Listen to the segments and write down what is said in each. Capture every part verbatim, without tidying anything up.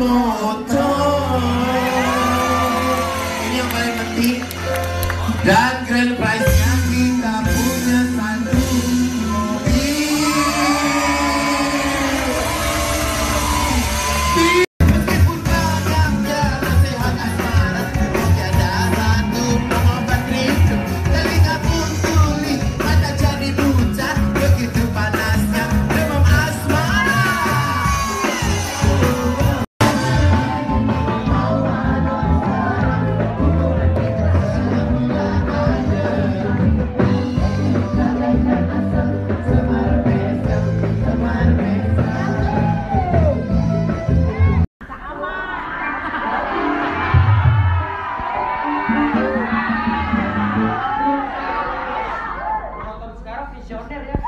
motor. Ini yang paling penting. Dan grand prize-nya kita punya satu mobil. Meskipun banyak jalan sehat asmara, tiada satu pengobat rindu. Telinga pun tuli, mata jadi buta, begitu panasnya demam asmara. Sekarang visioner ya.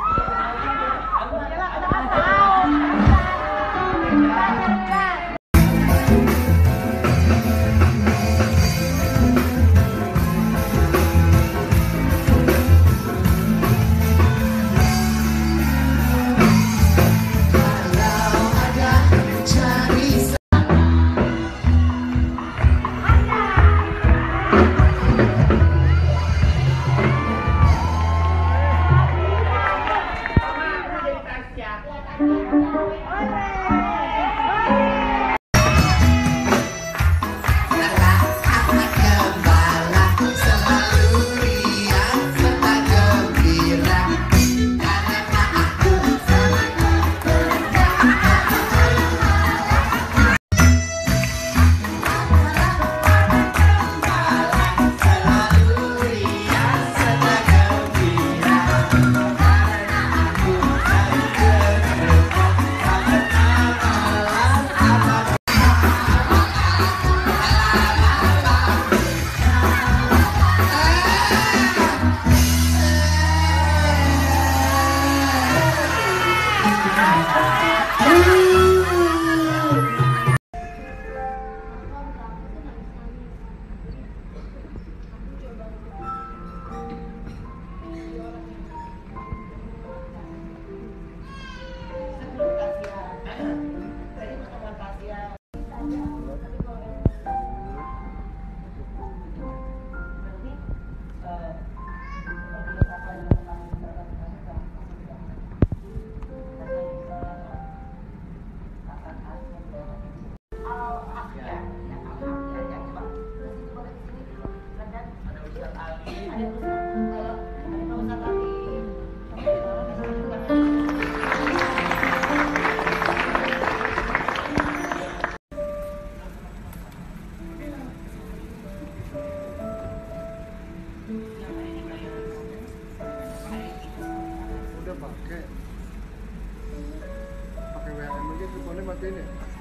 Udah pakai pakai W M aja teleponnya matiin ya.